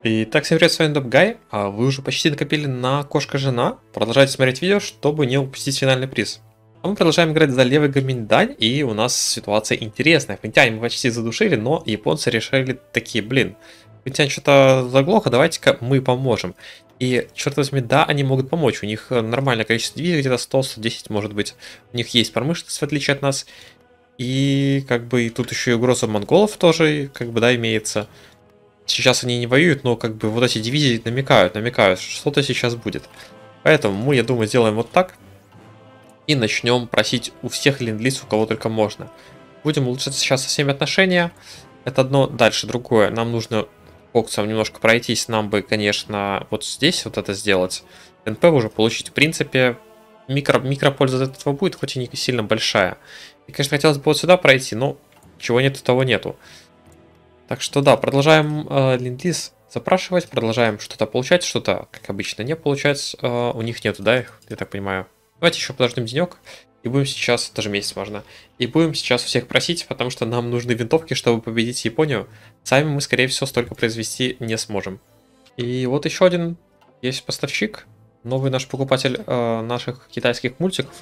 Итак, всем привет, с вами Добгай, а вы уже почти накопили на Кошка-Жена. Продолжайте смотреть видео, чтобы не упустить финальный приз. А мы продолжаем играть за левый Гоминьдань, и у нас ситуация интересная. Фэнтянь мы почти задушили, но японцы решили такие, блин, Фэнтянь что-то заглохо, давайте-ка мы поможем. И, черт возьми, да, они могут помочь, у них нормальное количество дивизий, где-то 100-110 может быть. У них есть промышленность, в отличие от нас. И, как бы, и тут еще и угроза монголов тоже, как бы, да, имеется. Сейчас они не воюют, но как бы вот эти дивизии намекают, что что-то сейчас будет. Поэтому мы, я думаю, сделаем вот так. И начнем просить у всех ленд-лиз, у кого только можно. Будем улучшать сейчас со всеми отношения. Это одно, дальше другое. Нам нужно боксом немножко пройтись. Нам бы, конечно, вот здесь вот это сделать. НП уже получить, в принципе, микропольза от этого будет, хоть и не сильно большая. И, конечно, хотелось бы вот сюда пройти, но чего нету, того нету. Так что да, продолжаем ленд-лиз запрашивать, продолжаем что-то получать, что-то, как обычно, не получать. У них нету, да, их, я так понимаю. Давайте еще подождем денек, и будем сейчас, даже месяц можно, и будем сейчас у всех просить, потому что нам нужны винтовки, чтобы победить Японию. Сами мы, скорее всего, столько произвести не сможем. И вот еще один есть поставщик, новый наш покупатель наших китайских мультиков.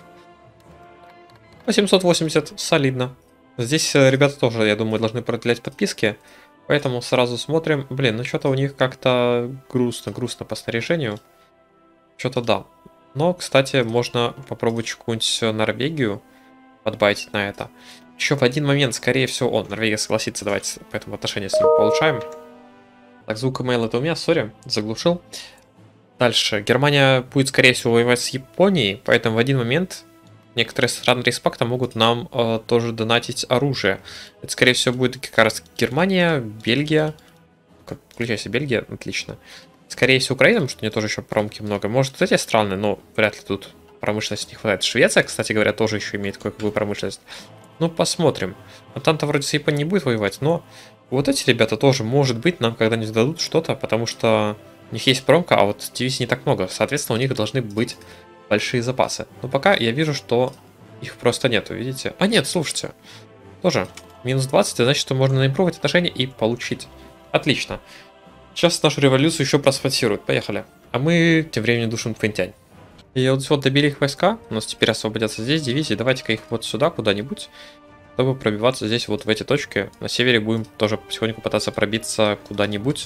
880, солидно. Здесь ребята тоже, я думаю, должны продлять подписки. Поэтому сразу смотрим. Блин, ну что-то у них как-то грустно по снаряжению. Что-то да. Но, кстати, можно попробовать какую-нибудь Норвегию подбайтить на это. Еще в один момент, скорее всего, Норвегия согласится, давайте поэтому отношения с ним получаем. Так, звук email это у меня, сори, заглушил. Дальше. Германия будет, скорее всего, воевать с Японией, поэтому в один момент некоторые страны респакта могут нам тоже донатить оружие. Это, скорее всего, будет как раз Германия, Бельгия. Включайся, Бельгия, отлично. Скорее всего, Украина, потому что у нее тоже еще промки много. Может, эти страны, но вряд ли тут промышленности не хватает. Швеция, кстати говоря, тоже еще имеет кое-какую промышленность. Ну, посмотрим. А там-то вроде с Японией не будет воевать, но вот эти ребята тоже, может быть, нам когда-нибудь дадут что-то, потому что у них есть промка, а вот дивизий не так много. Соответственно, у них должны быть большие запасы. Но пока я вижу, что их просто нету, видите? А нет, слушайте. Тоже минус 20, значит, что можно наимпровать отношения и получить. Отлично. Сейчас нашу революцию еще просфотируют. Поехали. А мы тем временем душим Фэнтянь. И вот добили их войска. У нас теперь освободятся здесь дивизии. Давайте-ка их вот сюда куда-нибудь, чтобы пробиваться здесь вот в эти точки. На севере будем тоже потихоньку пытаться пробиться куда-нибудь.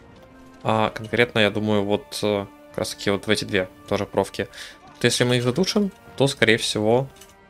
А конкретно, я думаю, вот как раз таки вот в эти две тоже провки. Если мы их задушим, то, скорее всего,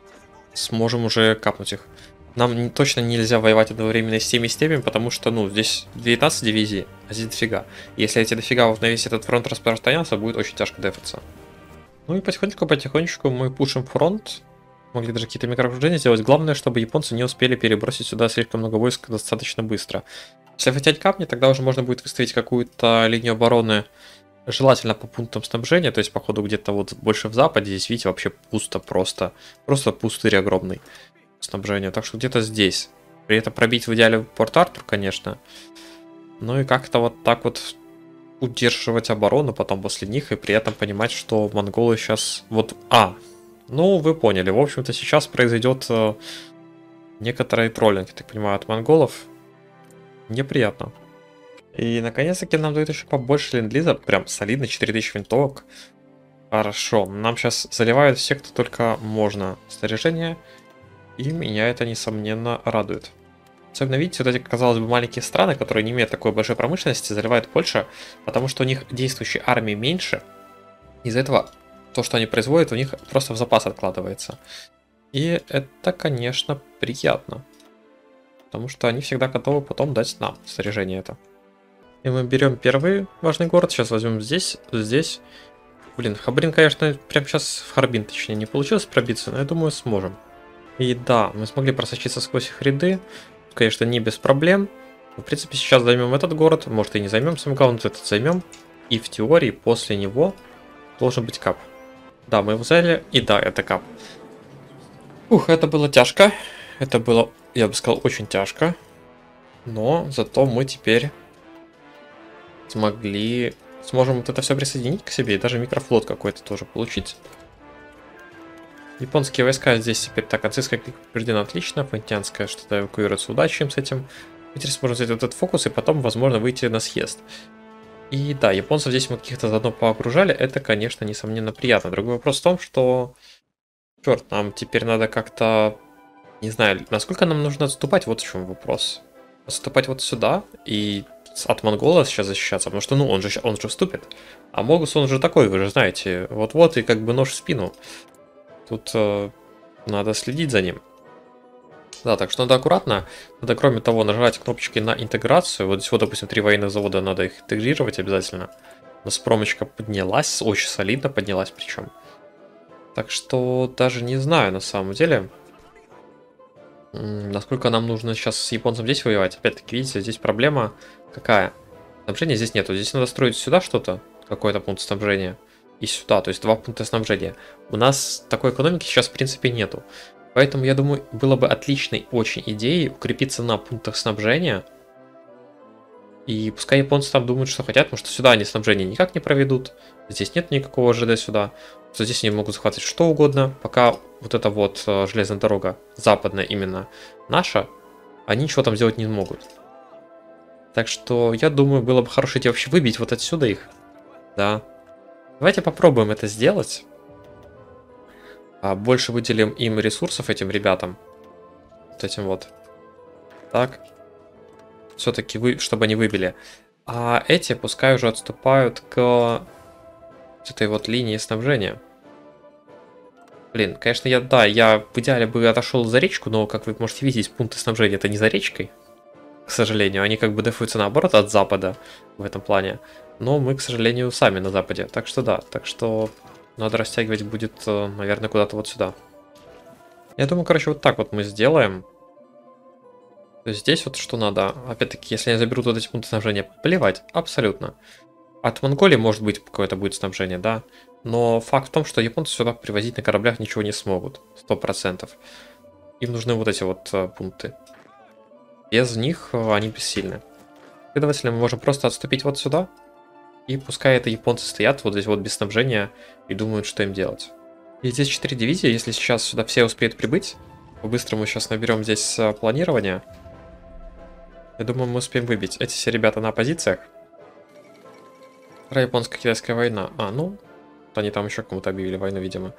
сможем уже капнуть их. Нам точно нельзя воевать одновременно с теми степями, потому что, ну, здесь 19 дивизий, а здесь дофига. Если эти дофига вот на весь этот фронт распространяться, будет очень тяжко дефаться. Ну и потихонечку мы пушим фронт. Могли даже какие-то микроокружения сделать. Главное, чтобы японцы не успели перебросить сюда слишком много войск достаточно быстро. Если хотеть капни, тогда уже можно будет выставить какую-то линию обороны. Желательно по пунктам снабжения, то есть походу где-то вот больше в западе, здесь видите вообще пусто просто пустырь огромный снабжения, так что где-то здесь. При этом пробить в идеале Порт-Артур, конечно, ну и как-то вот так вот удерживать оборону потом после них и при этом понимать, что монголы сейчас вот... ну вы поняли, в общем-то сейчас произойдет некоторый троллинг, я так понимаю, от монголов. Неприятно. И наконец-таки нам дают еще побольше ленд-лиза, прям солидно, 4000 винтовок. Хорошо, нам сейчас заливают все, кто только можно, снаряжение, и меня это, несомненно, радует. Особенно, видите, вот эти, казалось бы, маленькие страны, которые не имеют такой большой промышленности, заливают Польша, потому что у них действующей армии меньше. Из-за этого то, что они производят, у них просто в запас откладывается. И это, конечно, приятно. Потому что они всегда готовы потом дать нам снаряжение это. И мы берем первый важный город. Сейчас возьмем здесь. Блин, Хабрин, конечно, прямо сейчас в Харбин, точнее, не получилось пробиться, но я думаю, сможем. И да, мы смогли просочиться сквозь их ряды. Конечно, не без проблем. Но, в принципе, сейчас займем этот город. Может, и не займем, самое главное, этот займем. И в теории после него должен быть кап. Да, мы его взяли. И да, это кап. Ух, это было тяжко. Это было, я бы сказал, очень тяжко. Но зато мы теперь сможем вот это все присоединить к себе и даже микрофлот какой-то тоже получить. Японские войска здесь теперь так, ацистская побеждена отлично, фэнтянская что-то эвакуируется, удачи им с этим. Мы теперь сможем взять вот этот фокус и потом, возможно, выйти на съезд. И да, японцев здесь мы каких-то заодно поокружали. Это, конечно, несомненно приятно. Другой вопрос в том, что, черт, нам теперь надо как-то, не знаю, насколько нам нужно отступать, вот в чем вопрос. Отступать вот сюда и от монгола сейчас защищаться, потому что, ну, он же вступит. А Могус, он же такой, вы же знаете, вот-вот и как бы нож в спину. Тут надо следить за ним. Да, так что надо аккуратно. Надо, кроме того, нажать кнопочки на интеграцию. Вот здесь вот, допустим, 3 военных завода, надо их интегрировать обязательно. У нас промочка поднялась, очень солидно поднялась причем. Так что даже не знаю на самом деле, насколько нам нужно сейчас с японцем здесь воевать. Опять-таки, видите, здесь проблема какая? Снабжения здесь нету. Здесь надо строить сюда что-то, какой-то пункт снабжения. И сюда, то есть 2 пункта снабжения. У нас такой экономики сейчас в принципе нету. Поэтому, я думаю, было бы отличной очень идеей укрепиться на пунктах снабжения. И пускай японцы там думают, что хотят, потому что сюда они снабжение никак не проведут. Здесь нет никакого ЖД сюда. Что здесь они могут захватывать что угодно. Пока вот эта вот железная дорога, западная именно наша, они ничего там сделать не могут. Так что, я думаю, было бы хорошей идеей вообще выбить вот отсюда их. Да. Давайте попробуем это сделать. Больше выделим им ресурсов, этим ребятам. Вот этим вот. Так. Все-таки, чтобы они выбили. А эти пускай уже отступают к этой вот линии снабжения. Блин, конечно, я в идеале бы отошел за речку, но, как вы можете видеть, пункты снабжения это не за речкой. К сожалению, они как бы дефуются наоборот от запада в этом плане. Но мы, к сожалению, сами на западе. Так что да, так что надо растягивать будет, наверное, куда-то вот сюда. Я думаю, короче, вот так вот мы сделаем. То есть здесь вот что надо. Опять-таки, если они заберут вот эти пункты снабжения, плевать, абсолютно. От Монголии, может быть, какое-то будет снабжение, да. Но факт в том, что японцы сюда привозить на кораблях ничего не смогут. 100%. Им нужны вот эти вот пункты. Без них они бессильны. Следовательно, мы можем просто отступить вот сюда. И пускай это японцы стоят вот здесь вот без снабжения и думают, что им делать. И здесь 4 дивизии, если сейчас сюда все успеют прибыть, по-быстрому сейчас наберем здесь планирование. Я думаю, мы успеем выбить эти все ребята на позициях. Вторая японско-китайская война. Ну, они там еще кому-то объявили войну, видимо.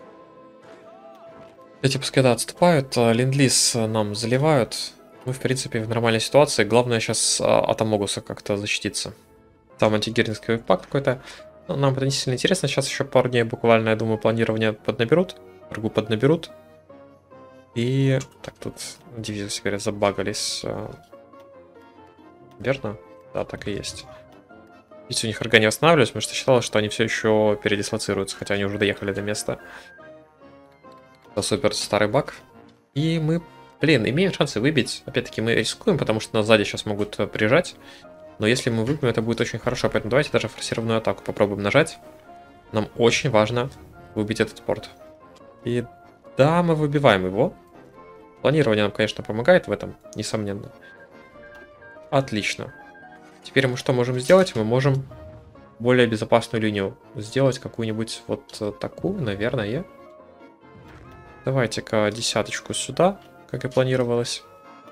Эти пускай, да, отступают, ленд-лиз нам заливают. Мы, в принципе, в нормальной ситуации. Главное сейчас от Амогуса как-то защититься. Там антигеринский пакт какой-то. Но нам это не сильно интересно. Сейчас еще пару дней буквально, я думаю, планирование поднаберут. Торгу поднаберут. И... Так, тут дивизии, все говорят, забагались. Верно? Да, так и есть. Видите, у них орга не восстанавливались, потому что считалось, что они все еще передислоцируются, хотя они уже доехали до места. Это супер старый баг. И мы, блин, имеем шансы выбить. Опять-таки мы рискуем, потому что нас сзади сейчас могут прижать. Но если мы выбьем, это будет очень хорошо. Поэтому давайте даже форсированную атаку попробуем нажать. Нам очень важно выбить этот порт. И да, мы выбиваем его. Планирование нам, конечно, помогает в этом, несомненно. Отлично. Теперь мы что можем сделать? Мы можем более безопасную линию сделать, какую-нибудь вот такую, наверное. Давайте-ка десяточку сюда, как и планировалось.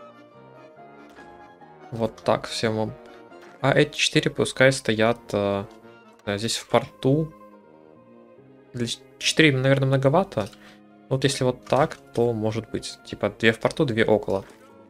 Вот так всем вам. А эти 4 пускай стоят здесь в порту. Для 4, наверное, многовато. Вот если вот так, то может быть. Типа 2 в порту, 2 около.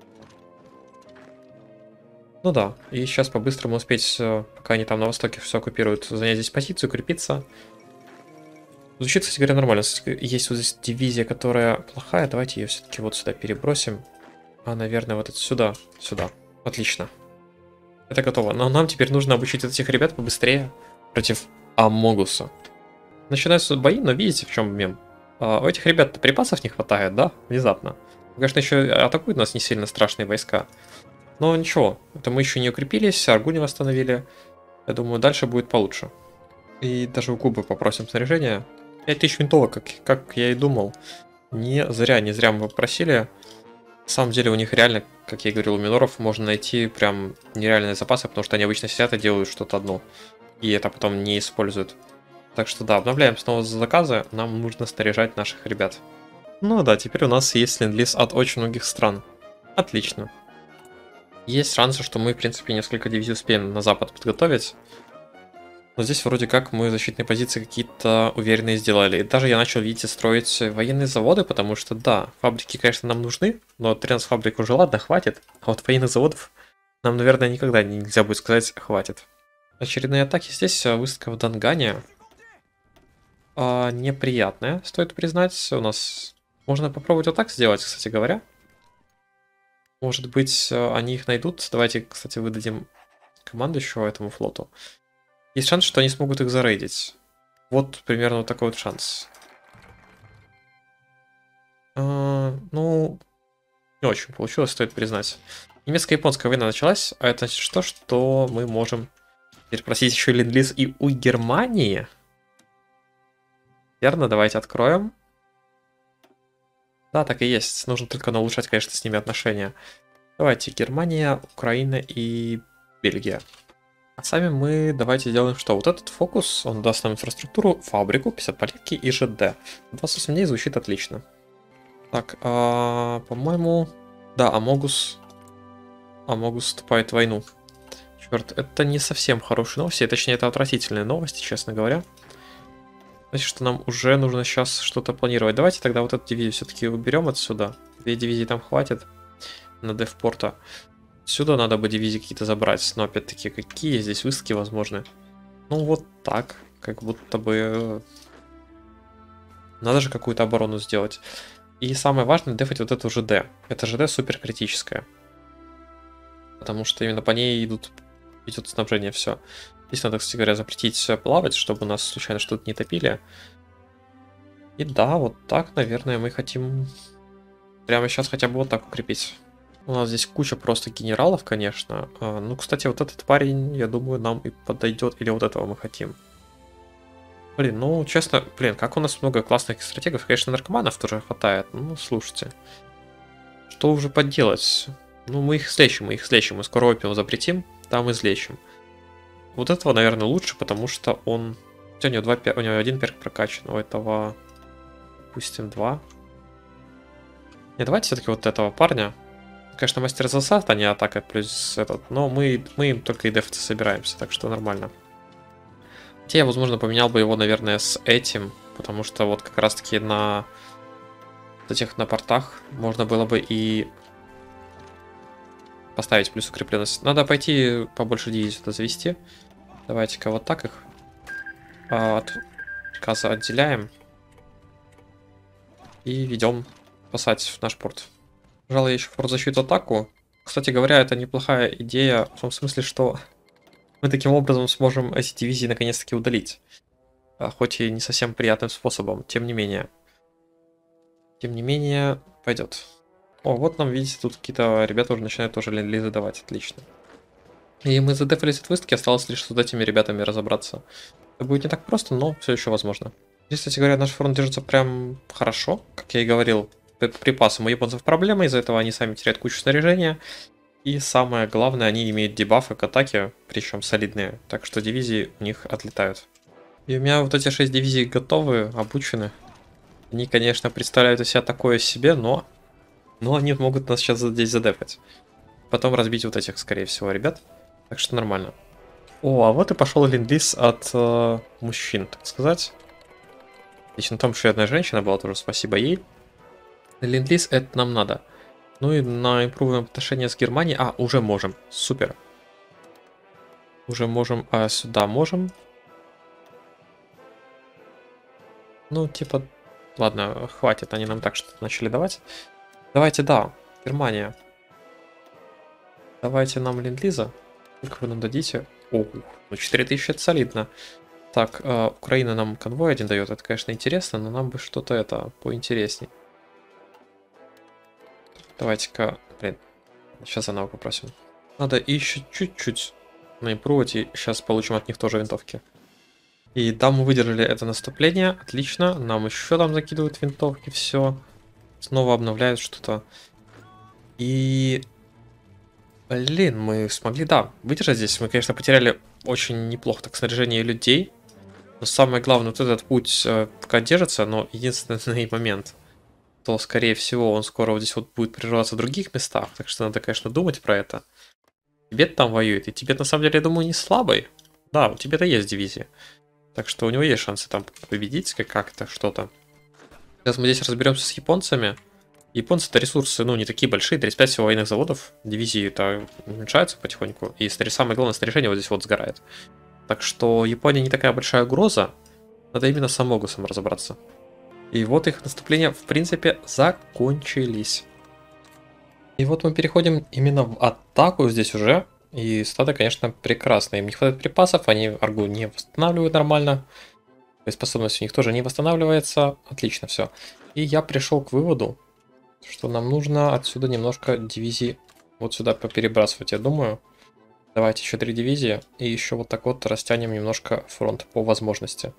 Ну да, и сейчас по-быстрому успеть, пока они там на востоке все оккупируют, занять здесь позицию, укрепиться. Звучит, кстати говоря, нормально. Есть вот здесь дивизия, которая плохая. Давайте ее все-таки вот сюда перебросим. Наверное, вот это сюда. Сюда. Отлично. Это готово. Но нам теперь нужно обучить этих ребят побыстрее против Амогуса. Начинаются бои, но видите, в чем мем? У этих ребят припасов не хватает, да? Внезапно. Конечно, еще атакуют нас не сильно страшные войска. Но ничего, это мы еще не укрепились, аргу не восстановили. Я думаю, дальше будет получше. И даже у Кубы попросим снаряжение. 5000 винтовок, как я и думал. Не зря мы попросили. На самом деле у них реально, как я и говорил, у миноров можно найти прям нереальные запасы, потому что они обычно сидят и делают что-то одно. И это потом не используют. Так что да, обновляем снова заказы, нам нужно снаряжать наших ребят. Ну да, теперь у нас есть ленд-лиз от очень многих стран. Отлично. Есть шансы, что мы, в принципе, несколько дивизий успеем на запад подготовить. Но здесь вроде как мы защитные позиции какие-то уверенные сделали. И даже я начал, видите, строить военные заводы, потому что, да, фабрики, конечно, нам нужны, но 13 фабрик уже, ладно, хватит. А вот военных заводов нам, наверное, никогда нельзя будет сказать «хватит». Очередные атаки здесь, выставка в Дангане. Неприятная, стоит признать. У нас можно попробовать вот так сделать, кстати говоря. Может быть, они их найдут. Давайте, кстати, выдадим команду еще этому флоту. Есть шанс, что они смогут их зарейдить. Вот примерно вот такой вот шанс. Ну, не очень получилось, стоит признать. Немецко-японская война началась, а это значит что мы можем теперь просить еще ленд-лиз и у Германии. Верно, давайте откроем. Да, так и есть. Нужно только улучшать, конечно, с ними отношения. Давайте Германия, Украина и Бельгия. А сами мы давайте сделаем что? Вот этот фокус, он даст нам инфраструктуру, фабрику, 50 политики и ЖД. 28 дней звучит отлично. Так, по-моему... Да, Амогус вступает в войну. Черт, это не совсем хорошие новости, точнее это отвратительные новости, честно говоря. Значит, что нам уже нужно сейчас что-то планировать. Давайте тогда вот эту дивизию все-таки уберем отсюда. 2 дивизии там хватит на Девпорта. Сюда надо бы дивизии какие-то забрать. Но опять-таки, какие здесь выставки возможны? Ну вот так. Как будто бы... Надо же какую-то оборону сделать. И самое важное, дефать вот эту ЖД. Эта ЖД супер критическая. Потому что именно по ней идет снабжение все. Здесь надо, кстати говоря, запретить плавать, чтобы нас случайно что-то не топили. И да, вот так, наверное, мы хотим прямо сейчас хотя бы вот так укрепить. У нас здесь куча просто генералов, конечно. Ну, кстати, вот этот парень, я думаю, нам и подойдет. Или вот этого мы хотим. Блин, ну, честно, как у нас много классных стратегов. Конечно, наркоманов тоже хватает. Ну, слушайте. Что уже поделать? Ну, мы их слечим. Мы скоро опиум запретим, там излечим. Вот этого, наверное, лучше, потому что он... У него, у него один перк прокачан, у этого, допустим, 2. Не, давайте все-таки вот этого парня. Конечно, мастер засад, а не атака плюс этот, но мы им только и дефаться собираемся, так что нормально. Хотя я, возможно, поменял бы его, наверное, с этим, потому что вот как раз-таки на этих на портах можно было бы и поставить плюс укрепленность. Надо пойти побольше дивизий сюда завести. Давайте-ка вот так их от приказа отделяем. И ведем спасать в наш порт. Пожалуй, я еще фортзащиту атаку. Кстати говоря, это неплохая идея, в том смысле, что мы таким образом сможем эти дивизии наконец-таки удалить. Хоть и не совсем приятным способом, тем не менее. Тем не менее, пойдет. О, вот нам, видите, тут какие-то ребята уже начинают тоже ленд-лизы давать, отлично. И мы задефались от выставки, осталось лишь с вот этими ребятами разобраться. Это будет не так просто, но все еще возможно. Здесь, кстати говоря, наш фронт держится прям хорошо, как я и говорил. Припасом у японцев проблемы, из-за этого они сами теряют кучу снаряжения. И самое главное, они имеют дебафы к атаке, причем солидные. Так что дивизии у них отлетают. И у меня вот эти 6 дивизий готовы, обучены. Они, конечно, представляют из себя такое себе, но они могут нас сейчас здесь задефать. Потом разбить вот этих, скорее всего, ребят. Так что нормально. О, а вот и пошел ленд-лиз от мужчин, так сказать. Отлично, там еще одна женщина была тоже, спасибо ей. Ленд-лиз это нам надо. Ну и на импровируем отношения с Германией. Уже можем. Супер. Уже можем. Сюда можем. Ну, типа... Ладно, хватит. Они нам так что-то начали давать. Давайте, да. Германия. Давайте нам ленд-лиза. Сколько вы нам дадите? Ого, ну 4000 это солидно. Так, Украина нам конвой один дает. Это, конечно, интересно, но нам бы что-то это поинтересней. Давайте-ка, сейчас заново попросим. Надо еще чуть-чуть наимпровать, и сейчас получим от них тоже винтовки. И да, мы выдержали это наступление, отлично. Нам еще там закидывают винтовки, все. Снова обновляют что-то. И... Блин, мы смогли, да, выдержать здесь. Мы, конечно, потеряли очень неплохо так снаряжение людей. Но самое главное, вот этот путь пока держится, но единственный момент, то, скорее всего, он скоро вот здесь вот будет прерываться в других местах. Так что надо, конечно, думать про это. Тибет там воюет, и Тибет, на самом деле, я думаю, не слабый. Да, у тебя-то есть дивизии. Так что у него есть шансы там победить как-то, что-то. Сейчас мы здесь разберемся с японцами. Японцы-то ресурсы, ну, не такие большие, 35 всего военных заводов, дивизии-то уменьшаются потихоньку, и самое главное снаряжение вот здесь вот сгорает. Так что Япония не такая большая угроза, надо именно с Амогусом разобраться. И вот их наступления, в принципе, закончились. И вот мы переходим именно в атаку здесь уже, и статы, конечно, прекрасные. Им не хватает припасов, они аргу не восстанавливают нормально, боеспособность у них тоже не восстанавливается, отлично все. И я пришел к выводу, что нам нужно отсюда немножко дивизий вот сюда поперебрасывать, я думаю. Давайте еще 3 дивизии, и еще вот так вот растянем немножко фронт по возможности.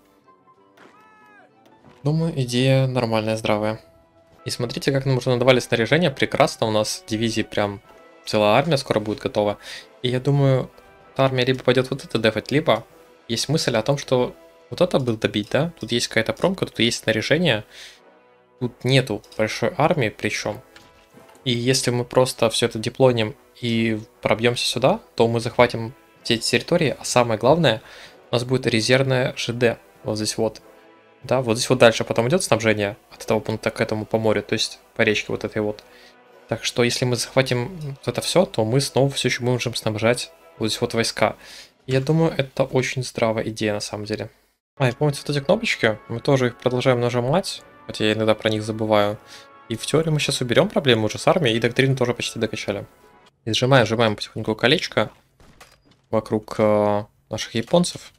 Думаю, идея нормальная, здравая. И смотрите, как нам уже надавали снаряжение, прекрасно, у нас дивизии прям целая армия скоро будет готова. И я думаю, эта армия либо пойдет вот это дефать, либо есть мысль о том, что вот это был добить, да? Тут есть какая-то промка, тут есть снаряжение. Тут нету большой армии причем. И если мы просто все это деплойнем и пробьемся сюда, то мы захватим все эти территории, а самое главное, у нас будет резервная ЖД вот здесь вот. Да, вот здесь вот дальше потом идет снабжение от этого пункта к этому по морю, то есть по речке вот этой вот. Так что если мы захватим вот это все, то мы снова все еще можем снабжать вот здесь вот войска. Я думаю, это очень здравая идея на самом деле. И помните вот эти кнопочки? Мы тоже их продолжаем нажимать, хотя я иногда про них забываю. И в теории мы сейчас уберем проблему уже с армией, и доктрину тоже почти докачали. И сжимаем потихоньку колечко вокруг наших японцев.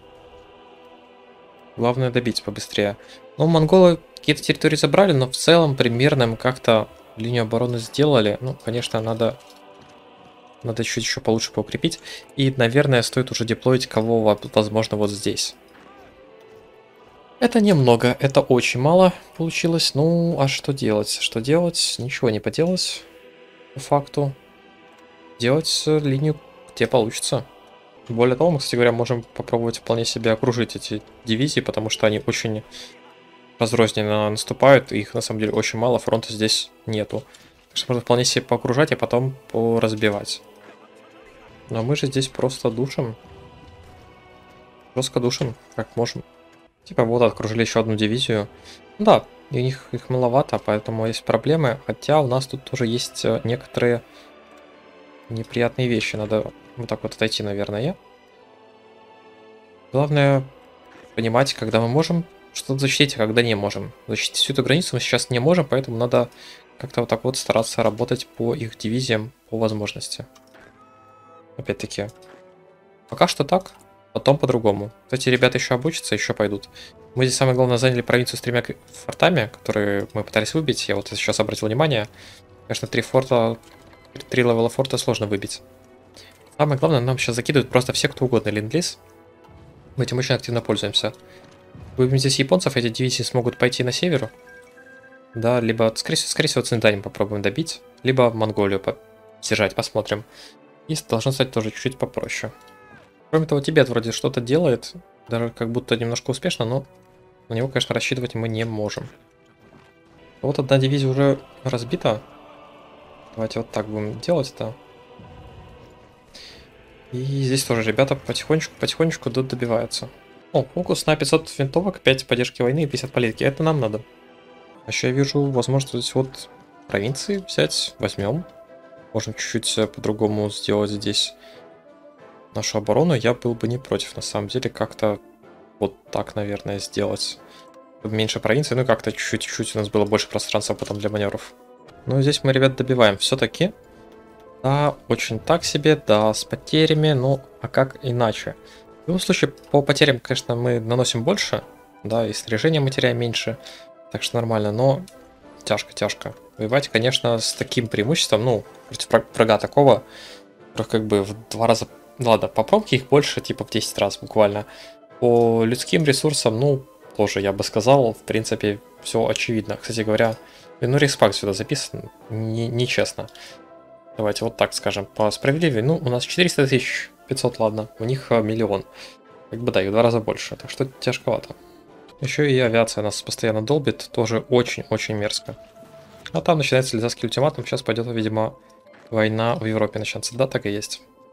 Главное добить побыстрее. Ну, монголы какие-то территории забрали, но в целом примерно им как-то линию обороны сделали. Ну, конечно, надо чуть еще получше поукрепить. И, наверное, стоит уже деплоить кого, возможно, вот здесь. Это немного, это очень мало получилось. Ну, а что делать? Что делать? Ничего не поделать. По факту. Делать линию, где получится. Более того, мы, кстати говоря, можем попробовать вполне себе окружить эти дивизии, потому что они очень разрозненно наступают, и их на самом деле очень мало, фронта здесь нету. Так что можно вполне себе поокружать, а потом поразбивать. Но мы же здесь просто душим. Жестко душим, как можем. Типа вот окружили еще одну дивизию. Да, и у них их маловато, поэтому есть проблемы. Хотя у нас тут тоже есть некоторые неприятные вещи. Надо вот так вот отойти, наверное. Главное понимать, когда мы можем что-то защитить, а когда не можем. Защитить всю эту границу мы сейчас не можем, поэтому надо как-то вот так вот стараться работать по их дивизиям по возможности. Опять-таки, пока что так, потом по-другому. Кстати, ребята еще обучатся, еще пойдут. Мы здесь, самое главное, заняли провинцию с 3 фортами, которые мы пытались выбить. Я вот сейчас обратил внимание. Конечно, 3 форта, 3 левела форта сложно выбить. Самое главное, нам сейчас закидывают просто все, кто угодно ленд-лиз. Мы этим очень активно пользуемся. Выбьем здесь японцев, эти дивизии смогут пойти на север. Да, либо, скорее всего, Цинданем попробуем добить, либо Монголию сдержать, посмотрим. И должно стать тоже чуть-чуть попроще. Кроме того, Тибет вроде что-то делает, даже как будто немножко успешно, но на него, конечно, рассчитывать мы не можем. Вот одна дивизия уже разбита. Давайте вот так будем делать это. И здесь тоже ребята потихонечку добиваются. О, фокус на 500 винтовок, 5 поддержки войны и 50 политики. Это нам надо. А еще я вижу возможность здесь вот провинции взять. Возьмем. Можем чуть-чуть по-другому сделать здесь нашу оборону. Я был бы не против, на самом деле, как-то вот так, наверное, сделать. Меньше провинций, ну как-то чуть-чуть у нас было больше пространства потом для маневров. Ну, здесь мы, ребят, добиваем все-таки. Да, очень так себе, да, с потерями, ну, а как иначе? В любом случае, по потерям, конечно, мы наносим больше, да, и снаряжение мы теряем меньше, так что нормально, но тяжко. Воевать, конечно, с таким преимуществом, ну, против врага такого, как бы в 2 раза, ладно, по промке их больше, типа в 10 раз буквально. По людским ресурсам, ну, тоже, я бы сказал, в принципе, все очевидно. Кстати говоря, ну, респак сюда записан, нечестно. Давайте вот так скажем, по справедливее. Ну, у нас 400 500, ладно, у них миллион. Как бы да, их в 2 раза больше, так что тяжковато. Еще и авиация нас постоянно долбит, тоже очень-очень мерзко. А там начинается Лизавский ультиматум, сейчас пойдет, видимо, война в Европе начнется. Да, так и есть.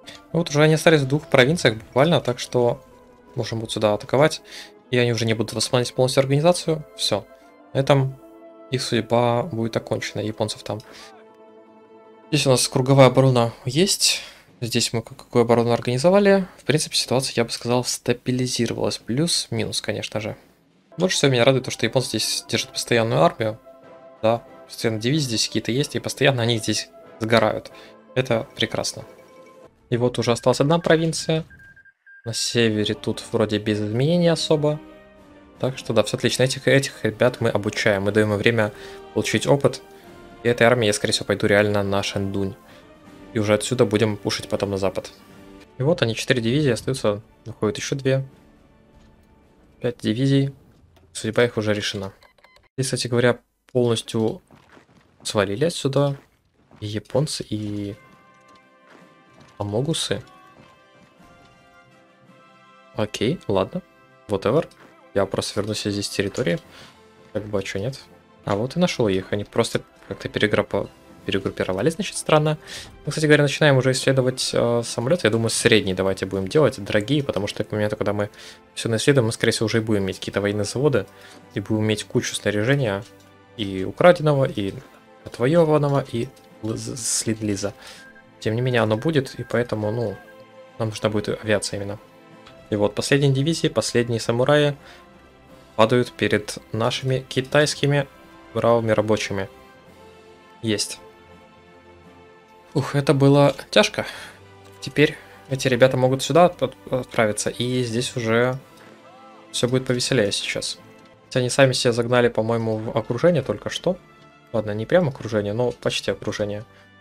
Вот уже они остались в 2 провинциях буквально, так что можем вот сюда атаковать. И они уже не будут восполнять полностью организацию. Все. На этом их судьба будет окончена, японцев там. Здесь у нас круговая оборона есть. Здесь мы какую оборону организовали. В принципе, ситуация, я бы сказал, стабилизировалась. Плюс-минус, конечно же. Больше всего меня радует то, что японцы здесь держат постоянную армию. Да, постоянно дивизии здесь какие-то есть, и постоянно они здесь сгорают. Это прекрасно. И вот уже осталась одна провинция. На севере тут вроде без изменений особо. Так что да, все отлично. Этих ребят мы обучаем. Мы даем им время получить опыт. И этой армией я, скорее всего, пойду реально на Шэньдунь. И уже отсюда будем пушить потом на запад. И вот они, 4 дивизии остаются. Выходит еще 2. 5 дивизий. Судьба их уже решена. Здесь, кстати говоря, полностью свалили отсюда и японцы, и амогусы. Окей, ладно. Whatever. Я просто верну себе здесь территории. Как бы, а что нет? А вот и нашел их. Они просто как-то перегруппировались, значит, странно. Мы, кстати говоря, начинаем уже исследовать самолет. Я думаю, средний давайте будем делать, дорогие, потому что к моменту, когда мы все наисследуем, мы, скорее всего, уже и будем иметь какие-то военные заводы, и будем иметь кучу снаряжения, и украденного, и отвоеванного, и слидлиза. Тем не менее, оно будет, и поэтому, ну, нам нужна будет авиация именно. И вот последние дивизии, последние самураи падают перед нашими китайскими бравыми рабочими. Есть. Ух, это было тяжко. Теперь эти ребята могут сюда отправиться, и здесь уже все будет повеселее сейчас. Хотя они сами себя загнали, по-моему, в окружение только что. Ладно, не прям окружение, но почти окружение.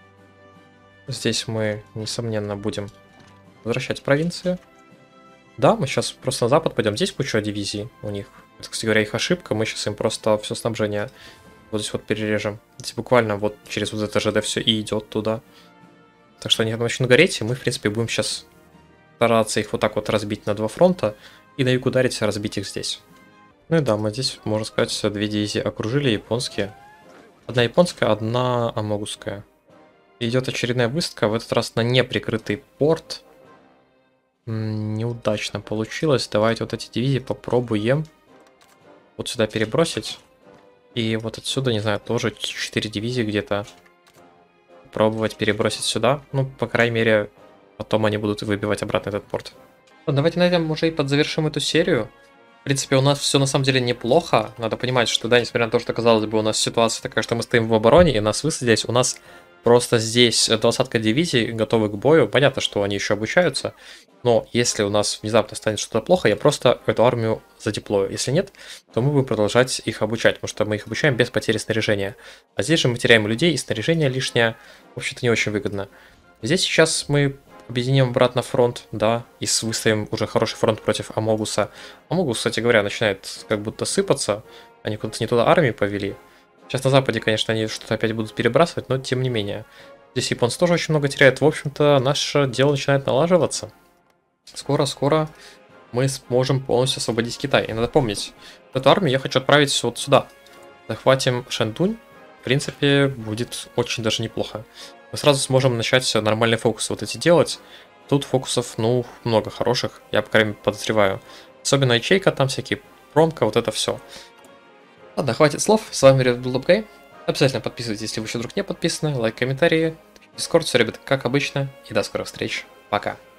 Здесь мы, несомненно, будем возвращать провинции. Да, мы сейчас просто на запад пойдем. Здесь куча дивизий у них. Это, кстати говоря, их ошибка. Мы сейчас им просто все снабжение вот здесь вот перережем. Здесь буквально вот через вот это ЖД все и идет туда. Так что они там начнут гореть, и мы, в принципе, будем сейчас стараться их вот так вот разбить на 2 фронта. И на юг ударить, разбить их здесь. Ну и да, мы здесь, можно сказать, 2 дивизии окружили японские. Одна японская, одна амогусская. И идет очередная высадка, в этот раз на неприкрытый порт. Неудачно получилось. Давайте вот эти дивизии попробуем вот сюда перебросить. И вот отсюда, не знаю, тоже 4 дивизии где-то пробовать перебросить сюда. Ну, по крайней мере, потом они будут выбивать обратно этот порт. Давайте на этом уже и подзавершим эту серию. В принципе, у нас все на самом деле неплохо. Надо понимать, что да, несмотря на то, что, казалось бы, у нас ситуация такая, что мы стоим в обороне, и нас высадились, у нас просто здесь 20 дивизий готовы к бою. Понятно, что они еще обучаются, но если у нас внезапно станет что-то плохо, я просто эту армию задеплою. Если нет, то мы будем продолжать их обучать, потому что мы их обучаем без потери снаряжения. А здесь же мы теряем людей, и снаряжение лишнее, в общем-то, не очень выгодно. Здесь сейчас мы объединим обратно фронт, да, и выставим уже хороший фронт против Амогуса. Амогус, кстати говоря, начинает как будто сыпаться, они куда-то не туда армии повели. Сейчас на западе, конечно, они что-то опять будут перебрасывать, но тем не менее. Здесь японцы тоже очень много теряют. В общем-то, наше дело начинает налаживаться. Скоро-скоро мы сможем полностью освободить Китай. И надо помнить, эту армию я хочу отправить вот сюда. Захватим Шэньдунь. В принципе, будет очень даже неплохо. Мы сразу сможем начать нормальные фокусы вот эти делать. Тут фокусов, ну, много хороших, я, по крайней мере, подозреваю. Особенно ячейка, там всякие промка, вот это все. Ладно, хватит слов. С вами Red Bull Up Game. Обязательно подписывайтесь, если вы еще вдруг не подписаны. Лайк, комментарии. Дискорд, все, ребята, как обычно. И до скорых встреч. Пока.